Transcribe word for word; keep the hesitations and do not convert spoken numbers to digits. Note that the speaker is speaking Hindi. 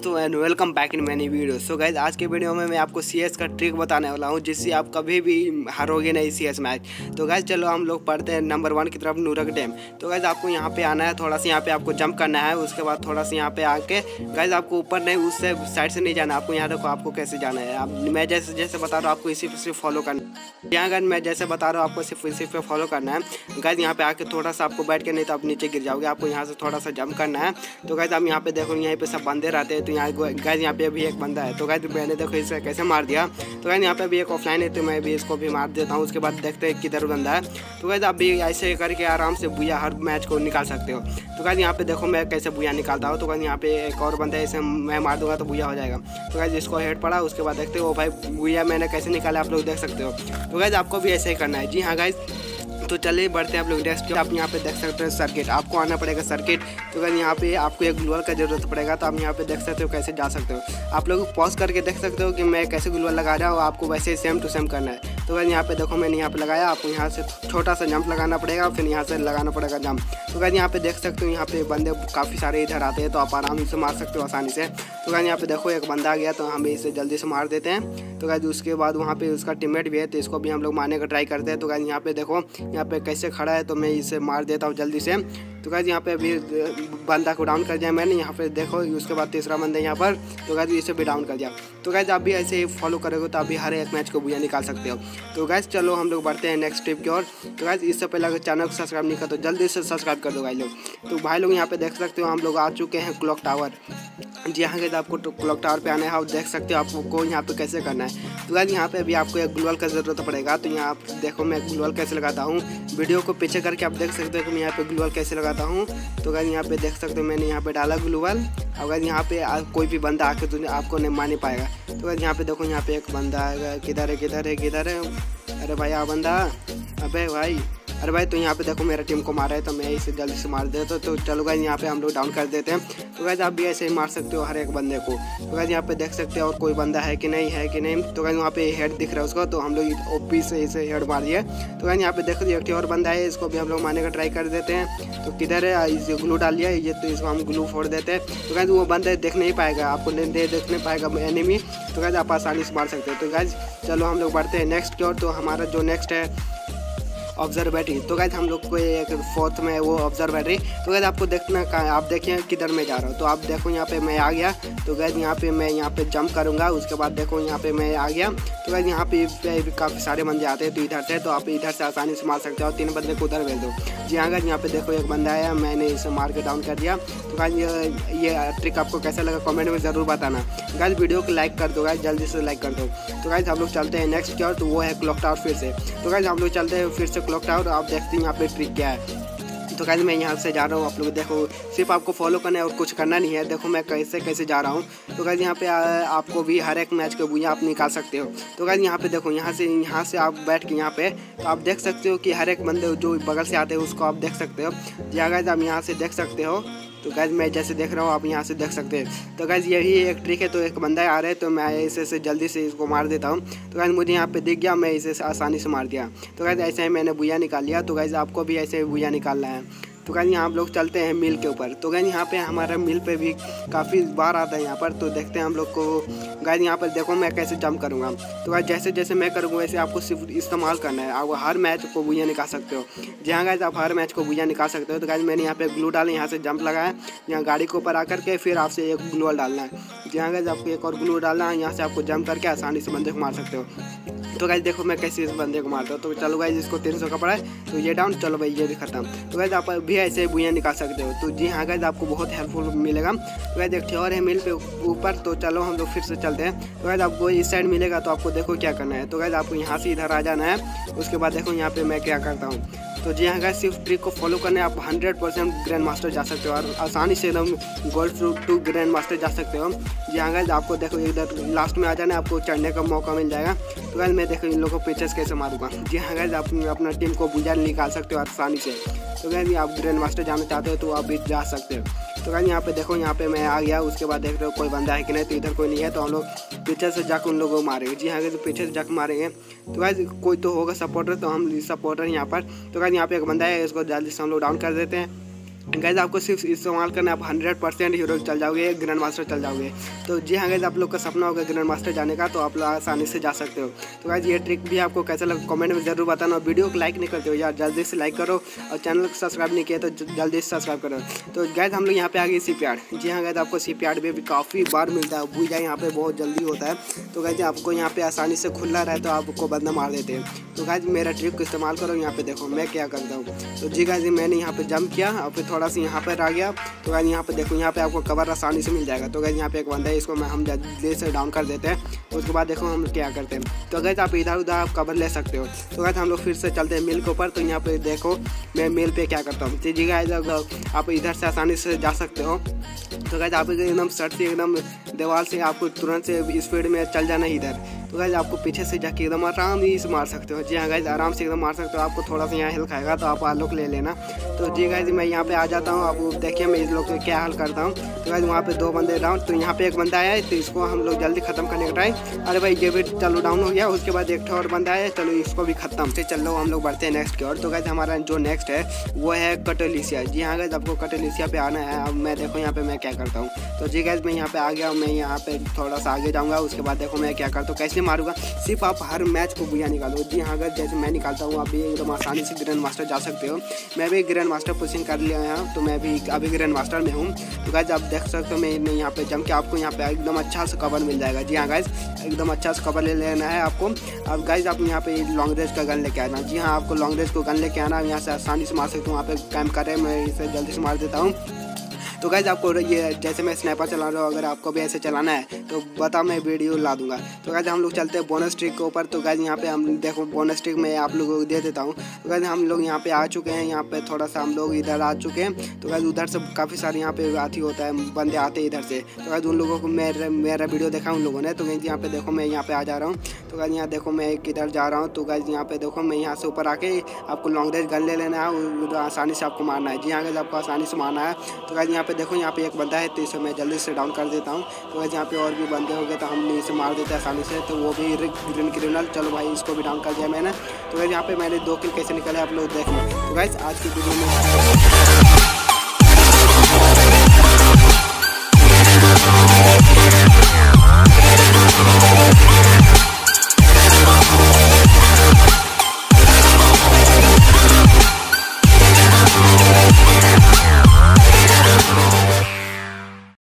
दोस्तों and welcome back in many video. So guys आज के वीडियो में मैं आपको सीएस का ट्रिक बताने वाला हूँ जिससे आप कभी भी हारोगे नहीं सीएस मैच। तो गाइज चलो हम लोग पढ़ते हैं नंबर वन की तरफ, नूरक डैम। तो गाइज आपको यहाँ पे आना है, थोड़ा सा यहाँ पे आपको जंप करना है, उसके बाद थोड़ा सा यहाँ पे आके गाइज आपको ऊपर नहीं उस साइड से नहीं जाना, आपको यहाँ देखो आपको कैसे जाना है। आप मैं जैसे जैसे बता रहा हूँ आपको इसी पे सिर्फ फॉलो करना है। यहाँ गाइज मैं जैसे बता रहा हूँ आपको सिर्फ इसी पे फॉलो करना है। गाइज यहाँ पे आके थोड़ा सा आपको बैठ के नहीं तो आप नीचे गिर जाओगे, आपको यहाँ से थोड़ा सा जंप करना है। तो गाइज आप यहाँ पे देखो यहीं पे सब बंदे रहते हैं। तो यहाँ गाइज यहाँ पे अभी एक बंदा है, तो गाइज मैंने देखो इसे कैसे मार दिया। तो गाइज यहाँ पे अभी एक ऑफलाइन है, तो मैं भी इसको भी मार देता हूँ। उसके बाद देखते हैं किधर बंदा है। तो गाइज आप भी ऐसे करके आराम से बुया हर मैच को निकाल सकते हो। तो गाइज यहाँ पे देखो मैं कैसे बुया निकालता हूँ। तो गाइज यहाँ पे एक और बंदा है, इसे मैं मार दूंगा तो बुया हो जाएगा। तो गाइज इसको हेड पड़ा, उसके बाद देखते हो भाई बुया मैंने कैसे निकाला, आप लोग देख सकते हो। तो गाइज आपको भी ऐसे ही करना है। जी हाँ गाइज, तो चलिए बढ़ते हैं आप लोग नेक्स्ट। आप यहाँ पे देख सकते हो सर्किट, आपको आना पड़ेगा सर्किट। तो अगर यहाँ पे आपको एक ग्लूअल का जरूरत पड़ेगा, तो आप यहाँ पे देख सकते हो कैसे जा सकते हो। आप लोग पॉज करके देख सकते हो कि मैं कैसे ग्लूअल लगा रहा हूँ, आपको वैसे ही सेम टू सेम करना है। तो अगर यहाँ पे देखो मैंने यहाँ पे लगाया, आपको यहाँ से छोटा सा जंप लगाना पड़ेगा, फिर यहाँ से लगाना पड़ेगा जंप। तो अगर यहाँ पे देख सकते हो यहाँ पे बंदे काफ़ी सारे इधर आते हैं, तो आप आराम से मार सकते हो आसानी से। तो अगर यहाँ पे देखो एक बंदा आ गया, तो हम इसे जल्दी से मार देते हैं। तो गाइस उसके बाद वहाँ पे उसका टीममेट भी है, तो इसको भी हम लोग मारने का ट्राई करते हैं। तो गाइस यहाँ पे देखो यहाँ पे कैसे खड़ा है, तो मैं इसे मार देता हूँ जल्दी से। तो गाइस यहाँ पे अभी बंदा को डाउन कर दिया मैंने, यहाँ पे देखो उसके बाद तीसरा बंदा यहाँ पर। तो गाइस इसे भी डाउन कर दिया। तो गाइस आप भी ऐसे ही फॉलो करोगे तो आप भी हर एक मैच को बुया निकाल सकते हो। तो गाइस चलो हम लोग बढ़ते हैं नेक्स्ट टिप की ओर। तो गाइस इससे पहले अगर चैनल को सब्सक्राइब नहीं कर तो जल्दी से सब्सक्राइब कर दो भाई लोग। तो भाई लोग यहाँ पे देख सकते हो हम लोग आ चुके हैं क्लॉक टावर। जी हाँ गाइस आपको तो क्लॉक टावर पे आना है, आप देख सकते हो आपको यहाँ पे कैसे करना है। तो गाइस यहाँ पे अभी आपको एक ग्लूअल का ज़रूरत पड़ेगा। तो यहाँ आप देखो मैं ग्लूअल कैसे लगाता हूँ, वीडियो को पीछे करके आप देख सकते हो कि मैं यहाँ पे ग्लूअल कैसे लगाता हूँ। तो गाइस यहाँ पे देख सकते हो मैंने यहाँ पे डाला ग्लूअल। अगर यहाँ पे कोई भी बंदा आके तो आपको नहीं मार नहीं पाएगा। तो गाइस यहाँ पे देखो यहाँ पे एक बंदा है, किधर है किधर है किधर है, अरे भाई आ बंदा, अबे भाई, अरे भाई। तो यहाँ पे देखो मेरा टीम को मारा है, तो मैं इसे जल्दी से मार देता हूँ। तो चलो गाइस यहाँ पे हम लोग डाउन कर देते हैं। तो गाइस आप भी ऐसे ही मार सकते हो हर एक बंदे को। तो गाइस यहाँ पे देख सकते हो और कोई बंदा है कि नहीं है कि नहीं। तो गाइस वहाँ पे हेड दिख रहा है उसको, तो हम लोग ओपी से इसे हेड मार दिए। तो गाइस यहाँ पे देखो एक और बंदा है, इसको भी हम लोग मारने का ट्राई कर देते हैं। तो किधर है, इसे ग्लू डाल लिया ये, तो इसको हम ग्लू फोड़ देते हैं। तो गाइस वो बंदा देख नहीं पाएगा, आपको नहीं देख नहीं पाएगा एनिमी। तो गाइस आप आसानी से मार सकते हो। तो गाइस चलो हम लोग बढ़ते हैं नेक्स्ट की ओर। तो हमारा जो नेक्स्ट है ऑब्जर्वेटरी। तो गाइस हम लोग को एक फोर्थ में वो ऑब्जर्वेटरी। तो गाइस आपको देखना आप देखिए किधर मैं जा रहा हूँ। तो आप देखो यहाँ पे मैं आ गया। तो गाइस यहाँ पे मैं यहाँ पे जंप करूँगा, उसके बाद देखो यहाँ पे मैं आ गया। तो गाइस यहाँ पे काफ़ी सारे बंदे आते हैं, तो इधर से तो आप इधर से आसानी से मार सकते हो और तीन बंदे को उधर भेज दो। जी हाँ गाइस यहाँ पे देखो एक बंदा आया, मैंने इसे मार के डाउन कर दिया। तो गाइस ये ये ट्रिक आपको कैसा लगा कमेंट में ज़रूर बताना। गाइस वीडियो को लाइक कर दो, गाइस जल्दी से लाइक कर दो। तो गाइस हम लोग चलते हैं नेक्स्ट की ओर, तो वो है क्लॉक टावर फिर से। तो गाइस हम लोग चलते हैं फिर से क्लॉक टावर। आप देखते हैं यहाँ पे ट्रिक क्या है। तो गाइस मैं यहाँ से जा रहा हूँ, आप लोग देखो सिर्फ आपको फॉलो करना है और कुछ करना नहीं है। देखो मैं कैसे कैसे जा रहा हूँ। तो गाइस यहाँ पे आ, आपको भी हर एक मैच के बुया आप निकाल सकते हो। तो गाइस यहाँ पे देखो यहाँ से यहाँ से आप बैठ के यहाँ पे तो आप देख सकते हो कि हर एक बंदे जो बगल से आते हैं उसको आप देख सकते हो। जी गाइस आप यहाँ से देख सकते हो। तो गाइस मैं जैसे देख रहा हूँ आप यहाँ से देख सकते हैं। तो गाइस यही एक ट्रिक है। तो एक बंदा आ रहा है, तो मैं इसे से जल्दी से इसको मार देता हूँ। तो गाइस मुझे यहाँ पे दिख गया, मैं इसे आसानी से मार दिया। तो गाइस ऐसे ही मैंने बुया निकाल लिया। तो गाइस आपको भी ऐसे ही बुया निकालना है। तो गाइस यहाँ हम लोग चलते हैं मिल के ऊपर। तो गाइस यहाँ पे हमारा मिल पे भी काफ़ी बार आता है यहाँ पर। तो देखते हैं हम लोग को। गाइस यहाँ पर देखो मैं कैसे जंप करूँगा। तो गाइस जैसे जैसे मैं करूँगा वैसे आपको सिर्फ इस्तेमाल करना है, आप हर मैच को बुया निकाल सकते हो। जी हाँ गाइस आप हर मैच को बुया निकाल सकते हो। तो गाइस मैंने यहाँ पे ग्लू डाला, यहाँ से जंप लगाया, यहाँ गाड़ी के ऊपर आकर के फिर आपसे एक ग्लूअल डालना है। जी हाँ गाइस आपको एक और ग्लू डालना है, यहाँ से आपको जंप करके आसानी से बंदे को मार सकते हो। तो गाइस देखो मैं कैसे इस बंदे को मारता हूँ। तो चलो गाइस इसको तीन सौ का पड़ा है, तो ये डाउन, चलो भाई ये भी खत्म। तो गाइस आप भी ऐसे बुया निकाल सकते हो। तो जी हाँ गाइस आपको बहुत हेल्पफुल मिलेगा। तो गाइस एक और है मिल पे ऊपर। तो चलो हम लोग फिर से चलते हैं। तो गाइस आपको इस साइड मिलेगा, तो आपको देखो क्या करना है। तो गाइस आपको यहाँ से इधर आ जाना है। उसके बाद देखो यहाँ पे मैं क्या करता हूँ। तो जी हाँ गाइस सिर्फ ट्रिक को फॉलो करने आप हंड्रेड परसेंट ग्रैंड मास्टर जा सकते हो और आसानी से एकदम gold to to grandmaster जा सकते हो। जी हाँ गाइस आपको देखो इधर लास्ट में आ जाना है, आपको चढ़ने का मौका मिल जाएगा। तो गाइस मैं देखो इन लोगों को पीछे से कैसे मारूंगा। जी हाँ गाइस आप अपना टीम को बुझा निकाल सकते हो आसानी से। तो गाइस आप ग्रैंड मास्टर जाना चाहते हो तो आप भी जा सकते हो। तो गाइस यहाँ पे देखो यहाँ पे मैं आ गया। उसके बाद देख रहे हो कोई बंदा है कि नहीं। तो इधर कोई नहीं है, तो हम लोग पीछे से जाकर उन लोगों को मारेंगे। जी हाँ गाइस पीछे से जाकर मारेंगे। तो गाइस कोई तो होगा सपोर्टर, तो हम सपोर्टर यहाँ पर। तो गाइस यहाँ पे एक बंदा है, इसको जल्दी से हम लोग डाउन कर देते हैं। गाइज आपको सिर्फ इस्तेमाल करना, आप हंड्रेड परसेंट हीरो चल जाओगे, ग्रैंड मास्टर चल जाओगे। तो जी हाँ गाइज, आप लोग का सपना होगा ग्रैंड मास्टर जाने का, तो आप लोग आसानी से जा सकते हो। तो गाइज ये ट्रिक भी आपको कैसा लगा कमेंट में जरूर बताना। वीडियो को लाइक नहीं करते हो यार, जल्दी से लाइक करो, और चैनल को सब्सक्राइब नहीं किया तो जल्दी से सब्सक्राइब करो। तो गाइज हम लोग यहाँ पे आ गए सीपीआर। जी हाँ गाइज, आपको सीपीआर भी काफ़ी बार मिलता है, भूजा यहाँ पे बहुत जल्दी होता है। तो गाइज आपको यहाँ पे आसानी से खुला रहे तो आपको बंदा मार देते हैं। तो गाइज मेरा ट्रिक को इस्तेमाल करो। यहाँ पे देखो मैं क्या करता हूँ। तो जी गाइज मैंने यहाँ पे जंप किया और फिर थोड़ा सा यहाँ पर आ गया। तो गाइज यहाँ पे देखो, यहाँ पे आपको कवर आसानी से मिल जाएगा। तो गाइज यहाँ पे एक बंदा है, इसको मैं हम जल्दी से डाउन कर देते हैं। उसके बाद देखो हम क्या करते हैं। तो गाइज आप इधर उधर आप कवर ले सकते हो। तो गाइज हम लोग फिर से चलते हैं मिल के ऊपर। तो यहाँ पे देखो मैं मिल पे क्या करता हूँ। तो जी गाइज आप इधर से आसानी से जा सकते हो। तो गाइज आप एकदम सट से एकदम दीवार से आपको तुरंत से स्पीड में चल जाना है इधर। तो गाइज आपको पीछे से जाके एकदम आराम से मार सकते हो। जी हाँ गाइज, आराम से एकदम मार सकते हो। आपको थोड़ा सा यहाँ हेल्थ खाएगा तो आप आलोक ले लेना। तो जी गाइज मैं यहाँ पे आ जाता हूँ। आप देखिए मैं इस लोग को क्या हल करता हूँ। तो गाइज वहाँ पे दो बंदे डाउन। तो यहाँ पे एक बंदा आया है, तो इसको हम लोग जल्दी खत्म करने का ट्राई। अरे भाई ये भी चलो डाउन हो गया। उसके बाद एक और बंदा है, चलो इसको भी खत्म से चल लो। हम लोग बढ़ते हैं नेक्स्ट की ओर। तो गाइज हमारा जो नेक्स्ट है वो है कटोलिसिया। जी हाँ गाइज, आपको कटोलिसिया पे आना है। अब मैं देखो यहाँ पे मैं क्या करता हूँ। तो जी गाइज मैं यहाँ पे आ गया। मैं यहाँ पे थोड़ा सा आगे जाऊँगा। उसके बाद देखो मैं क्या करता हूँ, कैसे मारूंगा। सिर्फ आप हर मैच को बुया निकालो। जी हाँ अगर जैसे मैं निकालता हूँ, आप भी एकदम आसानी से ग्रैंड मास्टर जा सकते हो। मैं भी ग्रैंड मास्टर पोजीशन कर लिया है, तो मैं भी अभी ग्रैंड मास्टर में हूँ। तो गाइज आप देख सकते हो मैं यहाँ पे जम के आपको यहाँ पे एकदम अच्छा सा कवर मिल जाएगा। जी हाँ गाइज, एकदम अच्छा सा कवर ले लेना है आपको। अब गाइज आप यहाँ पे लॉन्ग रेंज का गन लेके आना। जी हाँ आपको लॉन्ग रेंज को गन लेके आना। यहाँ से आसानी से मार सकते हो। वहाँ पे कैंप करे, मैं इसे जल्दी से मार देता हूँ। तो गाइज आपको ये जैसे मैं स्नैपर चला रहा हूँ, अगर आपको भी ऐसे चलाना है तो बता, मैं वीडियो ला दूंगा। तो गाइज हम लोग चलते हैं बोनस ट्रिक के ऊपर। तो गाइज यहाँ पे हम देखो बोनस ट्रिक मैं आप लोगों को दे देता हूँ। तो गाइज हम लोग यहाँ पे आ चुके हैं। यहाँ पे थोड़ा सा हम लोग इधर आ चुके हैं। तो गाइज उधर से काफ़ी सारे यहाँ पे हाथी होता है, बंदे आते हैं इधर से। तो गाइज उन लोगों को मेरा मेरा वीडियो देखा उन लोगों ने। तो गाइज यहाँ पे देखो मैं यहाँ पे आ जा रहा हूँ। तो गाइज यहाँ देखो मैं किधर जा रहा हूँ। तो गाइज यहाँ पे देखो मैं यहाँ से ऊपर आके आपको लॉन्ग रेंज गन ले लेना है, आसानी से आपको मारना है। जी हाँ गाइज आपको आसानी से मारना है। तो गाइज यहाँ पे देखो यहाँ पे एक बंदा है, तो इसे मैं जल्दी से डाउन कर देता हूँ। तो गाइज यहाँ पे और भी बंदे हो गए, तो हम इसे मार देते हैं आसानी से। तो वो भी ग्रीन क्रिमिनल, चलो भाई इसको भी डाउन कर दिया मैंने। तो गाइज यहाँ पे मैंने दो किल कैसे निकाले आप लोग देख लो। तो गाइज आज की वीडियो में